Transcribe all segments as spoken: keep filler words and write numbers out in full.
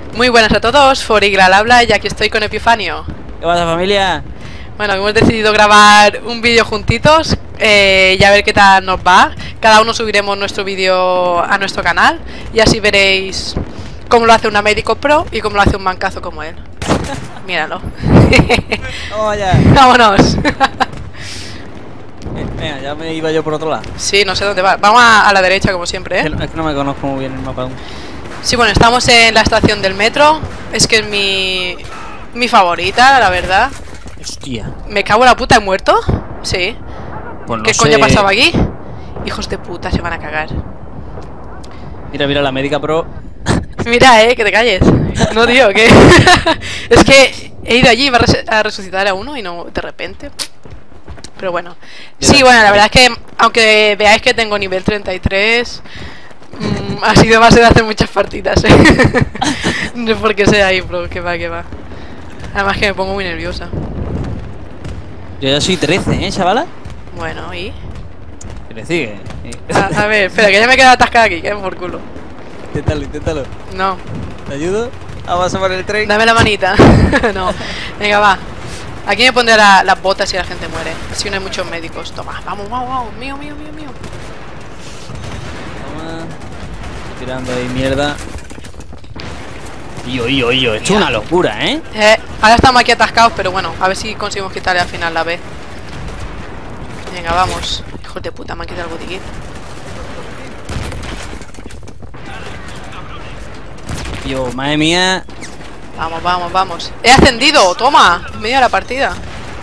Muy buenas a todos, Forigla al habla y aquí estoy con Epifanio. ¿Qué pasa, familia? Bueno, hemos decidido grabar un vídeo juntitos eh, y a ver qué tal nos va. Cada uno subiremos nuestro vídeo a nuestro canal y así veréis cómo lo hace una médico pro y cómo lo hace un mancazo como él. Míralo. Vamos allá. Vámonos. Venga, ya me iba yo por otro lado. Sí, no sé dónde va. Vamos a, a la derecha como siempre, ¿eh? Es que, no, es que no me conozco muy bien el mapa aún. Sí, bueno, estamos en la estación del metro. Es que es mi, mi favorita, la verdad. Hostia. ¿Me cago en la puta? ¿He muerto? Sí. Pues no ¿Qué sé. coño ha pasado aquí? Hijos de puta, se van a cagar. Mira, mira, la médica pro. Mira, eh, que te calles. No, tío, que... es que he ido allí y iba a, res a resucitar a uno y no, de repente... Pero bueno. Sí, bueno, la verdad es que, aunque veáis que tengo nivel treinta y tres... Mmm, ha sido base de hacer muchas partidas, eh. No sé por qué sea ahí, bro, que va, que va. Además que me pongo muy nerviosa. Yo ya soy trece, ¿eh, chavala? Bueno, ¿y? Que le sigue. A, a ver, espera, que ya me he quedado atascada aquí, que por culo. Inténtalo, inténtalo. No, ¿Te ayudo? Vamos a por el tren. dame la manita. No, venga, va. Aquí me pondré la, las botas si la gente muere. Así no hay muchos médicos. Toma, vamos, vamos, vamos. Mío, mío, mío, mío. Toma. Tirando ahí mierda. Yo, yo, yo. Esto es una locura, ¿eh? Eh, ahora estamos aquí atascados, pero bueno, a ver si conseguimos quitarle al final la B. Venga, vamos. Hijos de puta, me han quitado el botiquín. Yo, madre mía. Vamos, vamos, vamos. ¡He ascendido! ¡Toma! En medio de la partida.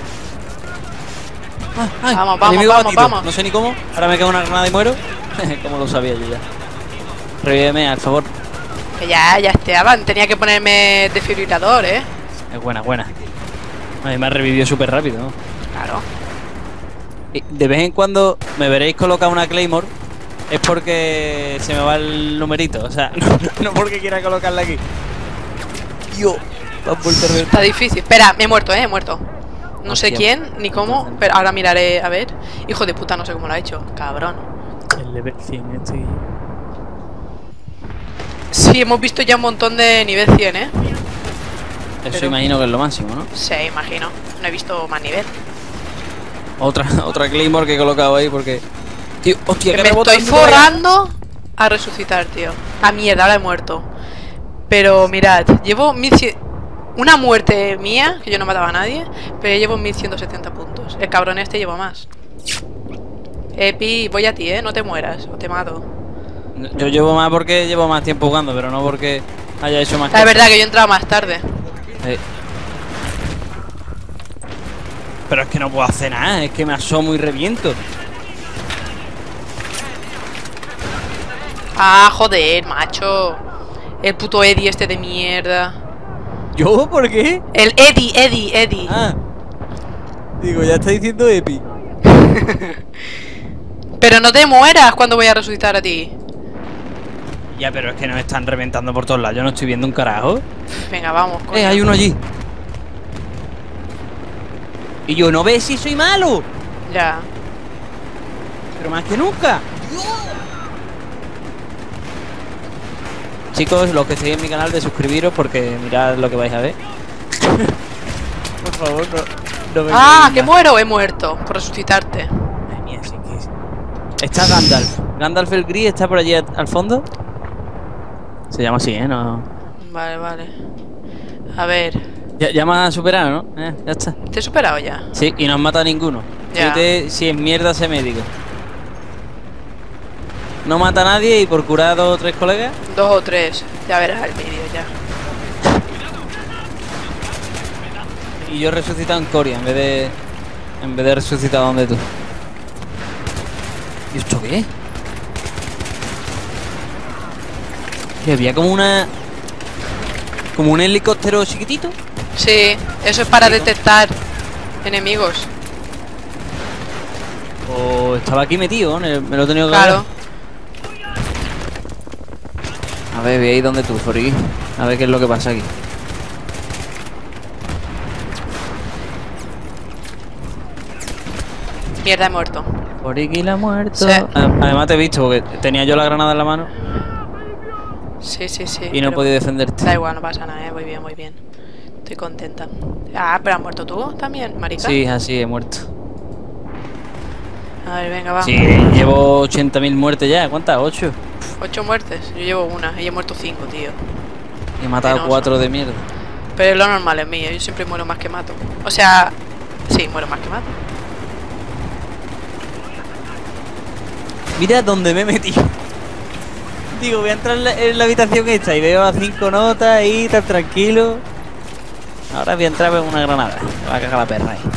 Ah, ay, Vamos, vamos, enemigo vamos, batido. vamos. No sé ni cómo. Ahora me queda una granada y muero. Como lo sabía yo ya. Revíveme, al favor. Que ya, ya estaban. Tenía que ponerme desfibrilador, ¿eh? Es buena, buena. Además revivió súper rápido, ¿no? Claro. Y de vez en cuando me veréis colocar una Claymore. Es porque se me va el numerito. O sea, no, no porque quiera colocarla aquí. Yo, me han vuelto a reventar. Está difícil. Espera, me he muerto, ¿eh? He muerto. No sé Hostia. quién ni cómo, pero ahora miraré a ver. Hijo de puta, no sé cómo lo ha hecho. Cabrón. El level cien, este. Sí, hemos visto ya un montón de nivel cien, ¿eh? Eso Pero- imagino que es lo máximo, ¿no? Sí, imagino. No he visto más nivel. Otra, otra Claymore que he colocado ahí porque. Tío, hostia, Que que me rebota estoy el micro allá. forrando a resucitar, tío. A mierda, ahora he muerto. Pero mirad, llevo mil cien... Una muerte mía, que yo no mataba a nadie, pero llevo mil ciento setenta puntos. El cabrón este lleva más. Epi, voy a ti, ¿eh? No te mueras, o te mato. Yo llevo más porque llevo más tiempo jugando, pero no porque haya hecho más Es verdad que yo he entrado más tarde. Eh. Pero es que no puedo hacer nada, es que me asomo y reviento. Ah, joder, macho. El puto Eddie este de mierda. ¿Yo? ¿Por qué? El Eddie, Eddie, Eddie. Ah. Digo, ya está diciendo Epi. Pero no te mueras cuando voy a resucitar a ti. Ya, pero es que nos están reventando por todos lados. Yo no estoy viendo un carajo. Venga, vamos, coño. Eh, hay uno allí. Y yo, ¿no ves si soy malo? Ya. Pero más que nunca. Chicos, los que estéis en mi canal, de suscribiros porque mirad lo que vais a ver. Por favor, no, no me Ah, quedéis que más. muero, he muerto por resucitarte. Madre mía, sí que es. Está Gandalf. Gandalf el gris está por allí al, al fondo. Se llama así, ¿eh? No. Vale, vale. A ver. Ya, ya me has superado, ¿no? Eh, ya está. ¿Te he superado ya? Sí, y no has matado a ninguno. Ya. Fíjate si es mierda ese médico. No mata a nadie y por curar a dos o tres colegas. Dos o tres. Ya verás el vídeo ya. Y yo he resucitado en Coria en vez de. En vez de resucitar donde tú. ¿Y esto qué es? Que había como una. Como un helicóptero chiquitito. Sí, eso es para detectar enemigos. O estaba aquí metido, ¿no? Me lo he tenido que Claro. A ver, ve ahí donde tú, Forigui. A ver qué es lo que pasa aquí. Mierda, he muerto. Forigui la ha muerto. Sí. A- Además te he visto porque tenía yo la granada en la mano. Sí, sí, sí. Y no he pero podido defenderte. Da igual, no pasa nada, ¿eh? Voy bien, muy bien. Estoy contenta. Ah, pero has muerto tú también, marica. Sí, así he muerto. A ver, venga, va. Sí, llevo ochenta mil muertes ya. ¿Cuántas? ¿ocho? Ocho muertes. Yo llevo una y he muerto cinco, tío. Y he matado Penoso. cuatro de mierda. Pero es lo normal es mío. Yo siempre muero más que mato. O sea, sí, muero más que mato. Mira dónde me he metido. Digo, voy a entrar en la, en la habitación esta y veo a cinco notas ahí, tan tranquilo. Ahora voy a entrar con una granada. Me va a cagar la perra ahí.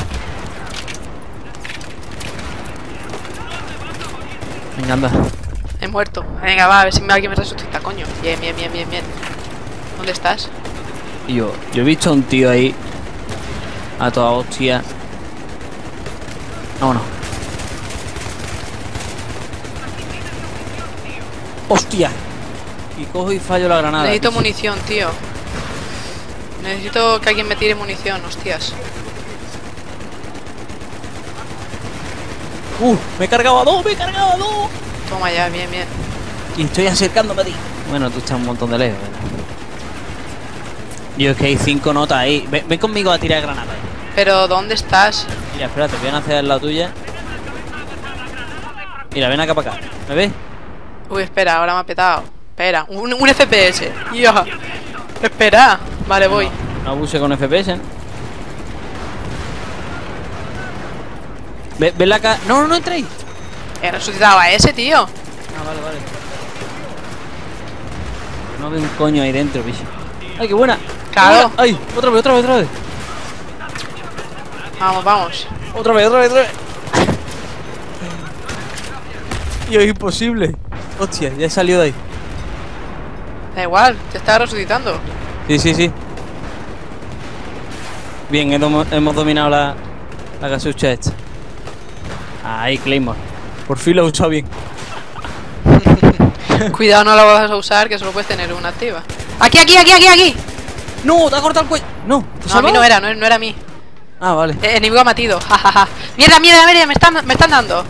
Venga, anda. He muerto. Venga, va, a ver si me- alguien me resucita, coño. Bien, bien, bien, bien, bien. ¿Dónde estás? Y yo, yo he visto a un tío ahí. A toda hostia. Vámonos. ¡Hostia! Y cojo y fallo la granada. Necesito tío. munición, tío. Necesito que alguien me tire munición, hostias. ¡Uh! Me he cargado a dos, me he cargado a dos. Toma ya, bien, bien. Y estoy acercándome a ti. Bueno, tú estás un montón de lejos. ¿verdad? Yo es que hay cinco notas ahí. Ven, ven conmigo a tirar granadas. Pero, ¿dónde estás? Mira, espérate, voy a nacer la tuya. Mira, ven acá para acá. ¿Me ves? Uy, espera, ahora me ha petado. Espera, un, un F P S. Ya. Espera. Vale, voy. No, no abuse con F P S. ¿eh? Ve, ven la ca... No, no, no entréis. He resucitado a ese, tío. Ah, vale, vale. No veo un coño ahí dentro, bicho. ¡Ay, qué buena! Claro. ¡Ay! Otra vez, otra vez, otra vez. Vamos, vamos. Otra vez, otra vez, otra vez. Y es imposible. Hostia, ya he salido de ahí. Da igual, te está resucitando. Sí, sí, sí. Bien, hemos, hemos dominado la, la casucha esta. Ahí, Claymore. Por fin lo he usado bien. Cuidado, no la vas a usar, que solo puedes tener una activa. Aquí, aquí, aquí, aquí, aquí. ¡No! ¡Te ha cortado el cuello! ¡No! ¿te No, a mí salvado? no era, no, no era a mí. Ah, vale. El enemigo ha matido. Jajaja. Mierda, mierda, mierda, me están, me están dando.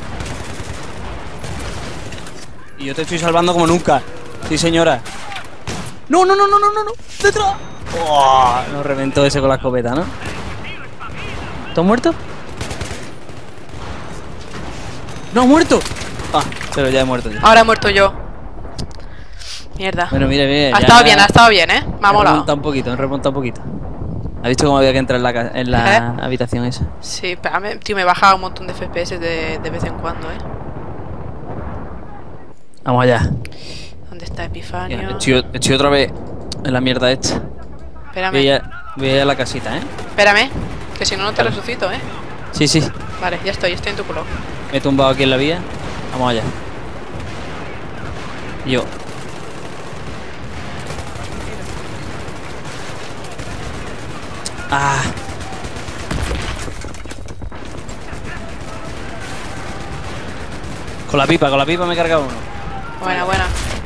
Y yo te estoy salvando como nunca. Sí, señora. ¡No, no, no, no, no, no! no. ¡Detrás! ¡Oh! Nos reventó ese con la escopeta, ¿no? ¿Tú has muerto? ¡No, ha muerto! Ah, pero ya he muerto yo. Ahora he muerto yo. Mierda. Bueno, mire, mire. Ha ya estado bien, ha estado bien, ¿eh? Me ha molado. remonta un poquito, remonta un poquito. ¿Has visto cómo había que entrar en la, ca- en la ¿Eh? habitación esa? Sí, pero me, tío, me baja un montón de F P S de, de vez en cuando, ¿eh? Vamos allá. ¿Dónde está Ya, Epifanio? Estoy, estoy otra vez en la mierda esta. Espérame, Voy a, voy a ir a la casita, ¿eh? espérame. Que si no, no te Vale. resucito, ¿eh? Sí, sí. Vale, ya estoy, estoy en tu culo. Me he tumbado aquí en la vía. Vamos allá. Y yo. Ah. Con la pipa, con la pipa me he cargado uno. Buena, buena.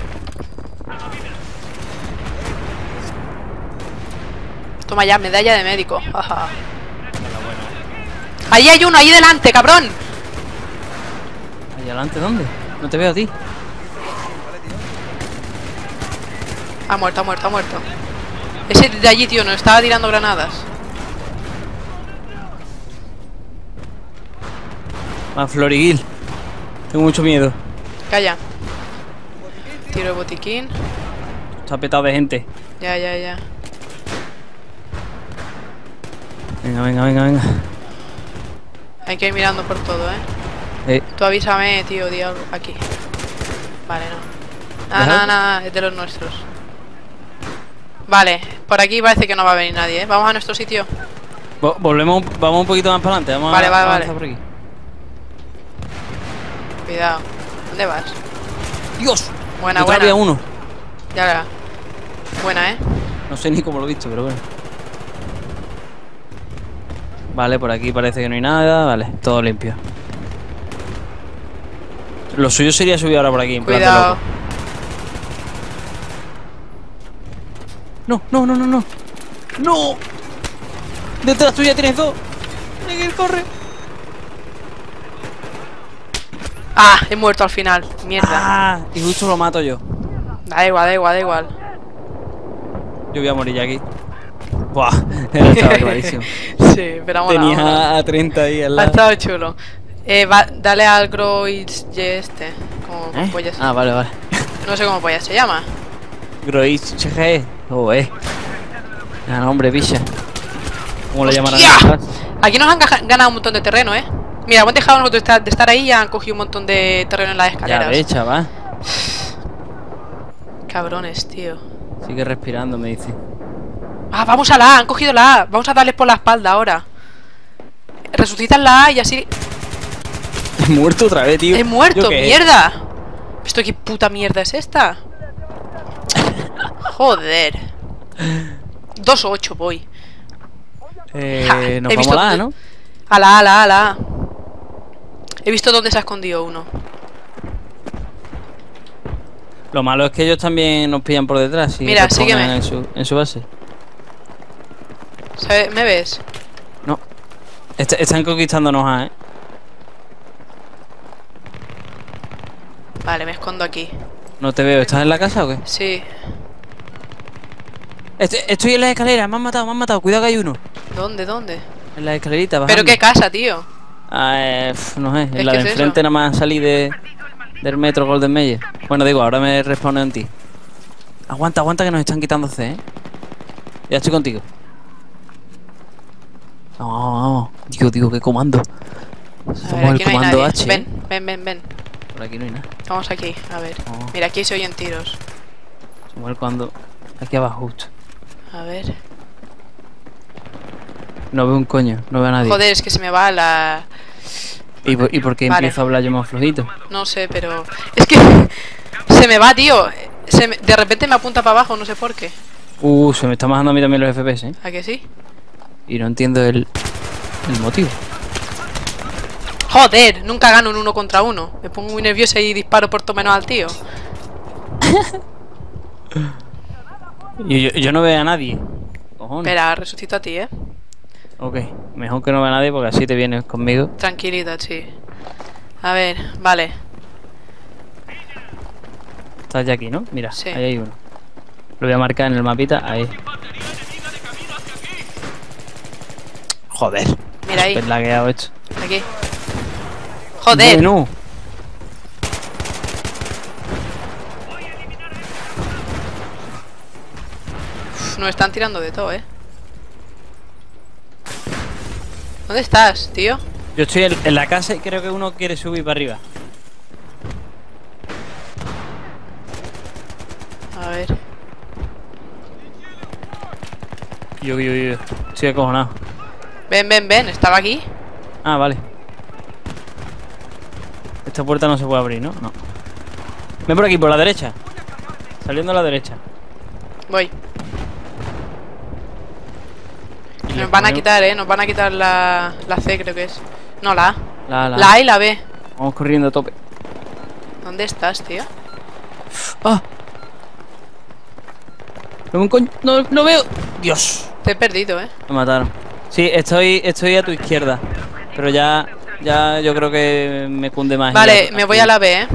Toma ya, medalla de médico. Jaja. Ahí hay uno, ahí delante, cabrón. Ahí adelante, ¿dónde? No te veo a ti. Ha muerto, ha muerto, ha muerto. Ese de allí, tío, nos estaba tirando granadas. Ah, Floriguil. Tengo mucho miedo. Calla. Tiro el botiquín. Está petado de gente. Ya, ya, ya. Venga, venga, venga, venga. Hay que ir mirando por todo, ¿eh? Eh, Tú avísame, tío, di algo. Aquí. Vale, no. Nada, ¿Deja? nada, nada, es de los nuestros. Vale, por aquí parece que no va a venir nadie, ¿eh? Vamos a nuestro sitio. vo- volvemos, un- vamos un poquito más para adelante. Vamos Vale, a, vale, a vale. avanzar por aquí. Cuidado. ¿Dónde vas? ¡Dios! Buena, Detrás buena. había uno. Ya la. Buena, ¿eh? No sé ni cómo lo he visto, pero bueno. Vale, por aquí parece que no hay nada. Vale, todo limpio. Lo suyo sería subir ahora por aquí, en plan de Cuidado. loco. No, no, no, no, no. ¡No! Detrás tuya tienes dos. Tiene que ir, corre. Ah, he muerto al final. Mierda. Ah, y justo lo mato yo. Da igual, da igual, da igual. Yo voy a morir ya aquí. Buah, era estaba clarísimo. Sí, pero vamos Tenía a treinta ahí al Ha lado. estado chulo. Eh, va, dale al Groich este. Como ¿Eh? pollas. Ah, vale, vale. No sé cómo pollas se llama. Groich G. Oh, eh. Ah, no, hombre, bicha. ¿Cómo lo llamarán? ¡Hostia! Aquí nos han ga- ganado un montón de terreno, eh. Mira, hemos dejado nosotros de estar, de estar ahí y han cogido un montón de terreno en las Ya escaleras. ves, chaval. Cabrones, tío. Sigue respirando, me dice. Ah, vamos a la A, han cogido la A. Vamos a darles por la espalda ahora. Resucitan la A y así. He muerto otra vez, tío. ¡He muerto! ¿Yo qué? ¡Mierda! ¿Esto qué puta mierda es esta? Joder. dos ocho voy. Eh, Ja, nos he vamos visto a la A, dónde- ¿no? A la A, a la A, a la A. He visto dónde se ha escondido uno. Lo malo es que ellos también nos pillan por detrás. Y Mira, respondan sígueme. En su, en su base. ¿Sabe- ¿Me ves? No. Est- están conquistándonos A, ¿eh? Vale, me escondo aquí. No te veo. ¿Estás en la casa o qué? Sí. Est- estoy en las escaleras. Me han matado, me han matado. Cuidado que hay uno. ¿Dónde, dónde? En las escaleritas, ¿Pero bajando. qué casa, tío? Ah, eh, pf, no sé. En Es la que de es enfrente eso. nada más salí de, del metro Golden Mayer. Bueno, digo, ahora me respondo en ti. Aguanta, aguanta que nos están quitando C, ¿eh? Ya estoy contigo. Vamos, vamos, vamos. Digo, digo, qué comando. A Somos ver, el aquí no hay comando nadie. H. ¿eh? Ven, ven, ven, ven. Por aquí no hay nada. Vamos aquí, a ver. Oh. Mira, aquí se oyen tiros. Somos el comando. Aquí abajo, justo. A ver. No veo un coño, no veo a nadie. Joder, es que se me va la... ¿Y por, y por qué Vale. empiezo a hablar yo más flojito? No sé, pero... Es que... Se me va, tío. Se me- De repente me apunta para abajo, no sé por qué. Uh, se me está bajando a mí también los F P S, ¿eh? ¿A que sí? Y no entiendo el, el motivo. Joder, nunca gano en uno contra uno. Me pongo muy nerviosa y disparo por todo menos al tío. Y yo, yo no veo a nadie. Cojones. Espera, resucito a ti, eh. Ok, mejor que no vea a nadie porque así te vienes conmigo. Tranquilidad, sí. A ver, vale. Estás ya aquí, ¿no? Mira, Sí. ahí hay uno. Lo voy a marcar en el mapita, ahí. Joder. Mira ahí. Súper lagueado esto. Aquí. Joder. Bueno. Uf, nos están tirando de todo, eh. ¿Dónde estás, tío? Yo estoy en, en la casa y creo que uno quiere subir para arriba. A ver. Yo, yo, yo. Estoy acojonado. Ven, ven, ven. Estaba aquí. Ah, vale. Esta puerta no se puede abrir, ¿no? No. Ven por aquí, por la derecha. Saliendo a la derecha. Voy. Y le Nos van a ponemos- quitar, eh. Nos van a quitar la, la C, creo que es. No, la A. La, la, La A y la B. Vamos corriendo a tope. ¿Dónde estás, tío? ¡Ah! No veo un coño. No, no veo. Dios. Te he perdido, eh. Me mataron. Sí, estoy, estoy a tu izquierda. Pero ya, ya yo creo que me cunde más. Vale, ir me voy a la B, eh.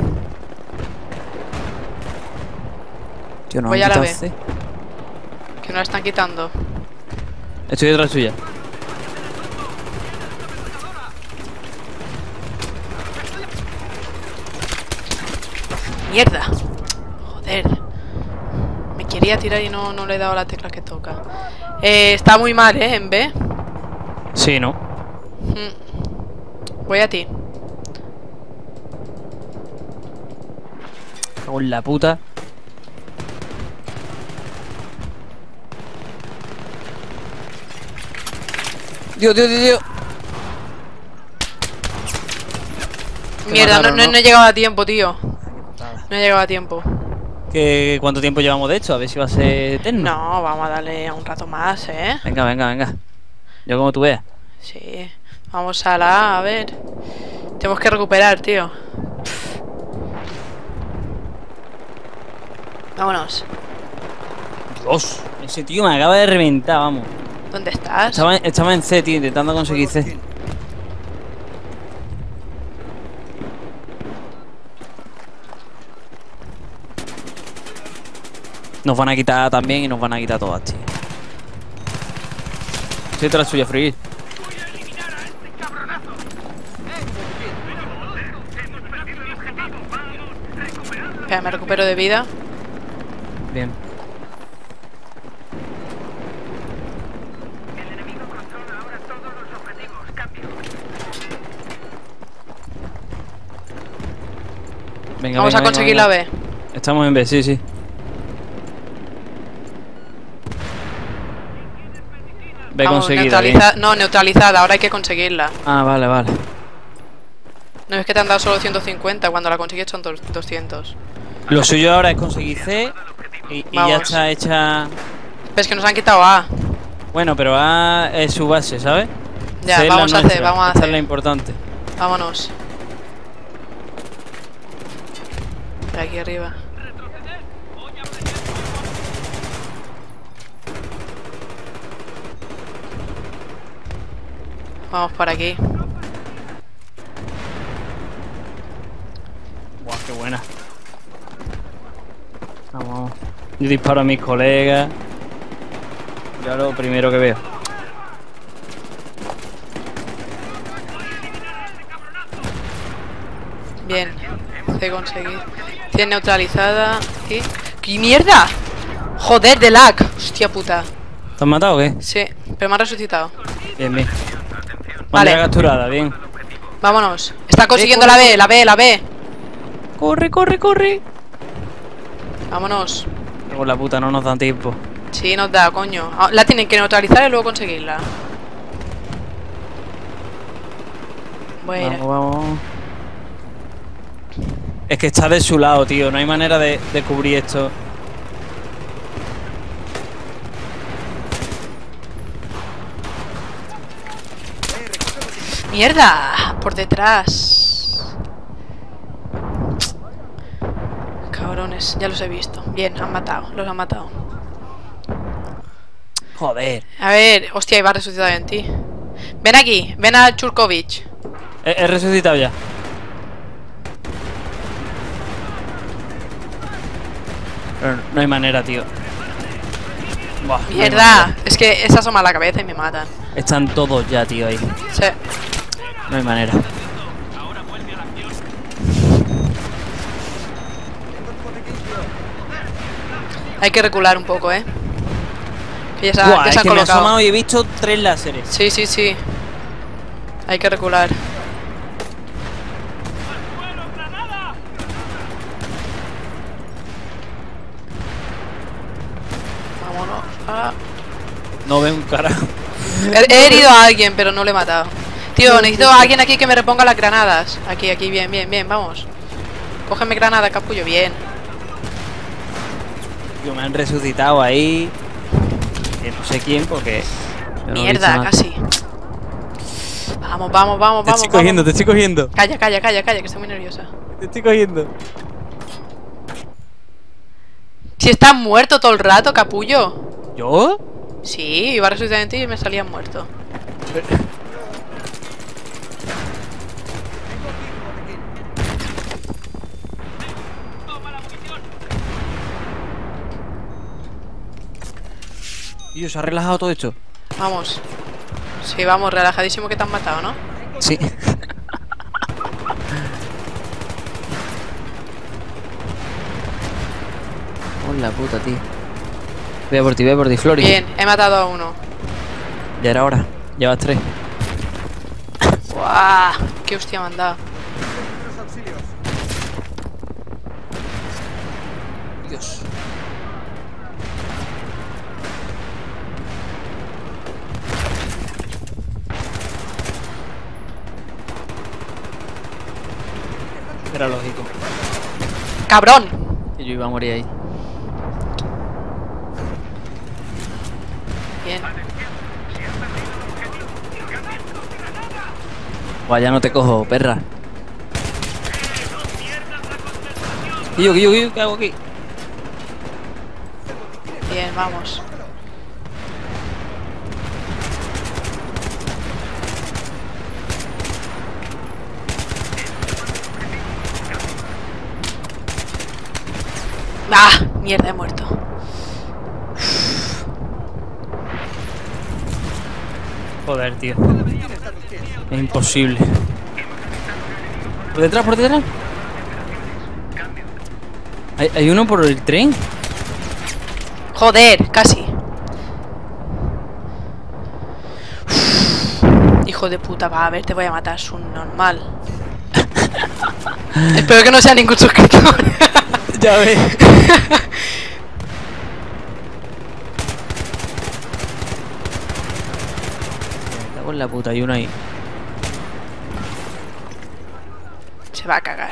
Tío, no voy han a la quitado B. C. Que nos la están quitando. Estoy detrás suya. Mierda. Joder. Me quería tirar y no, no le he dado la tecla que toca. Eh, está muy mal, eh, en B. Sí, ¿no? Mm. Voy a ti. Cago en la puta. Dios, Dios, Dios, Dios. Te Mierda, mataron, no, no, ¿no? no he llegado a tiempo, tío. No he llegado a tiempo. ¿Qué, ¿Cuánto tiempo llevamos de esto? A ver si va a ser eterno. No, vamos a darle un rato más, eh. Venga, venga, venga. Yo como tú veas. Sí. Vamos a la A, a ver. Tenemos que recuperar, tío. Vámonos. Dios. Ese tío me acaba de reventar, vamos. ¿Dónde estás? Estaba, en- estaba en C, tío, intentando conseguir C. Nos van a quitar también y nos van a quitar todas, tío. Sí, te la suya, Free. Espera, me recupero de vida. Bien. Venga, Vamos venga, a conseguir venga, la venga. B. Estamos en B, sí, sí. B Vamos, conseguida, bien. neutraliza- No, neutralizada, ahora hay que conseguirla. Ah, vale, vale. No es que te han dado solo ciento cincuenta, cuando la consigues son dos- doscientos. Lo suyo ahora es conseguir C y, y ya Vamos. está hecha. Ves que nos han quitado A. Bueno, pero A es su base, ¿sabes? Ya, C es la vamos a C, nuestra. vamos a Esta C. es la importante. Vámonos. De aquí arriba. Vamos por aquí. Buah, qué buena. Vamos. Yo disparo a mis colegas. Yo lo primero que veo. Bien. C conseguir. cien neutralizada. Y... ¡Qué mierda! Joder, de lag. Hostia puta. ¿Te has matado o qué? Sí, pero me han resucitado. Bien, bien. Vale. Bandera capturada, bien. Vámonos. Está consiguiendo corre, la B, la B, la B. Corre, corre, corre. Vámonos. Por la puta, no nos dan tiempo. Sí, nos da, coño. Ah, la tienen que neutralizar y luego conseguirla. Bueno. Vamos, vamos. Es que está de su lado, tío. No hay manera de, de cubrir esto. ¡Mierda! Por detrás. Cabrones, ya los he visto. Bien, han matado, los han matado. Joder. A ver, hostia, iba a resucitar en ti. Ven aquí, ven a Churkovich. He, he resucitado ya. Pero no hay manera, tío. Buah, no hay Mierda, manera. es que esa asoma la cabeza y me matan. Están todos ya, tío, ahí. Sí. No hay manera. Hay que recular un poco, eh. Que ya se, ha- Buah, ya es se han que me he colocado. asomado y he visto tres láseres. Sí, sí, sí. Hay que recular. Vámonos. Ah. No veo un carajo. He, he herido a alguien, pero no le he matado. Tío, necesito a alguien aquí que me reponga las granadas. Aquí, aquí, bien, bien, bien, vamos. Cógeme granada, capullo, bien. Tío, me han resucitado ahí. Que no sé quién, porque. yo no he visto Mierda, nada. casi. Vamos, vamos, vamos, Te vamos. estoy cogiendo, vamos. te estoy cogiendo. Calla, calla, calla, calla, que estoy muy nerviosa. Te estoy cogiendo. Si estás muerto todo el rato, capullo. ¿Yo? Sí, iba a resucitar en ti y me salía muerto. Tío, se ha relajado todo esto. Vamos. Sí, vamos, relajadísimo que te han matado, ¿no? Sí. Hola puta, tío. Voy a por ti, voy a por ti, Flori. Bien, he matado a uno. Ya era hora. Llevas tres. ¡Guau! ¡Qué hostia me han dado! Dios. Era lógico. ¡Cabrón! Que yo iba a morir ahí. Bien. Guay, ya no te cojo, perra. ¿Qué yo, qué yo, qué yo? ¿Qué hago aquí? Bien, vamos. ¡Ah! Mierda, he muerto. Joder, tío. Es imposible. ¿Por detrás, por detrás? ¿Hay, hay uno por el tren? Joder, casi. Hijo de puta, va a ver, te voy a matar, es un normal. Espero que no sea ningún suscriptor. Ya ves. Me cago en la puta, hay uno ahí. Se va a cagar.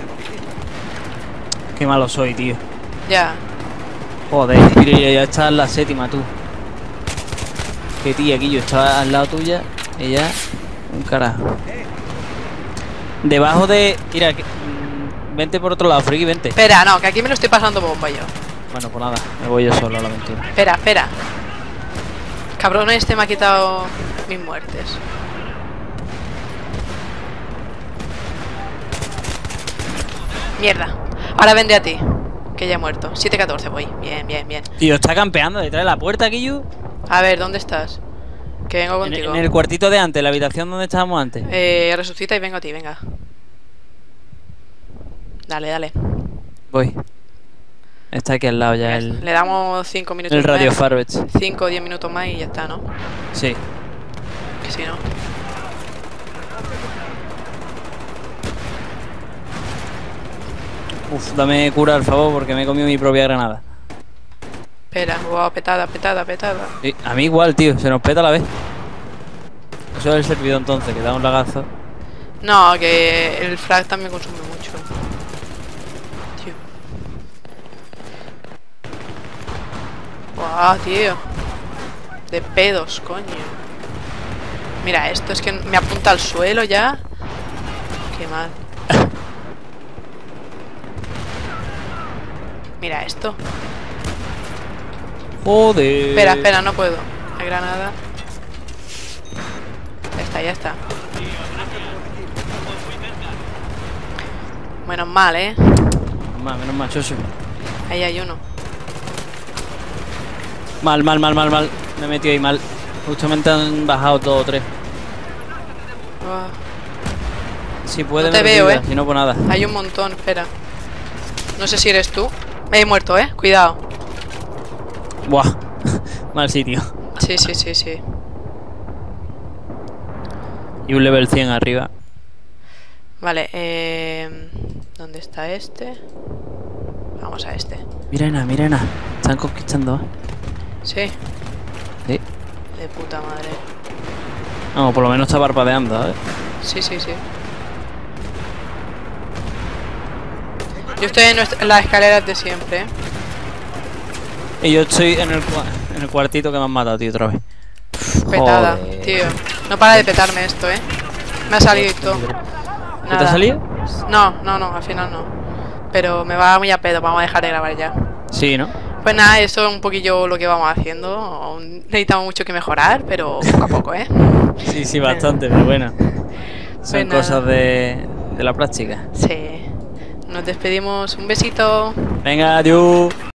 Qué malo soy, tío. Ya. Joder, tío, ya, ya está en la séptima, tú. Que tía, aquí yo estaba al lado tuya. Ella, un carajo. Debajo de... Mira, que... mm, vente por otro lado, Friki, vente. Espera, no, que aquí me lo estoy pasando bomba yo. Bueno, pues nada, me voy yo solo a la aventura. Espera, espera. Cabrón, este me ha quitado mis muertes. Mierda. Ahora vende a ti. Que ya he muerto. siete catorce voy. Bien, bien, bien. Tío, está campeando detrás de la puerta, Guillo. A ver, ¿dónde estás? Que vengo En, contigo. en el cuartito de antes, la habitación donde estábamos antes. Eh, resucita y vengo a ti, venga. Dale, dale. Voy. Está aquí al lado ya el... Le damos cinco minutos El Radio más. Farbech. cinco o diez minutos más y ya está, ¿no? Sí. Que si no. Uf, dame cura, al favor, porque me he comido mi propia granada. Espera, wow, petada, petada, petada. Sí, a mí igual, tío, se nos peta a la vez. Eso es el servidor entonces, que da un lagazo. No, que el frag también consume mucho. Tío. Guau, tío. De pedos, coño. Mira, esto es que me apunta al suelo ya. Qué mal. Mira esto. Joder. Espera, espera, no puedo. La granada. Ya está, ya está. Menos mal, ¿eh? Menos mal, menos mal, chocho. Ahí hay uno. Mal, mal, mal, mal, mal. Me he metido ahí mal. Justamente han bajado dos o tres. Oh, Si puede, No te me veo, olvida, eh. Si no, pues nada. hay un montón, espera. No sé si eres tú. Me he muerto, ¿eh? Cuidado. Buah. Mal sitio. Sí, sí, sí, sí. Y un level cien arriba. Vale, eh... ¿dónde está este? Vamos a este. Mira, Ena, mira, Ena. Están conquistando, ¿eh? Sí, Sí. de puta madre. Vamos, por lo menos está parpadeando, ¿eh? Sí, sí, sí. Yo estoy en, nuestra- en las escaleras de siempre, ¿eh? Y yo estoy en el, cua- en el cuartito que me han matado, tío, otra vez. Petada, Joder. tío. No para de petarme esto, ¿eh? Me ha salido y todo. ¿Qué te Nada. ha salido? No, no, no, al final no. Pero me va muy a pedo, vamos a dejar de grabar ya. Sí, ¿no? Pues nada, eso es un poquillo lo que vamos haciendo. Aún necesitamos mucho que mejorar, pero poco a poco, ¿eh? Sí, sí, bastante, pero bueno. Son Pues nada. cosas de, de la práctica. Sí. Nos despedimos. Un besito. Venga, adiós.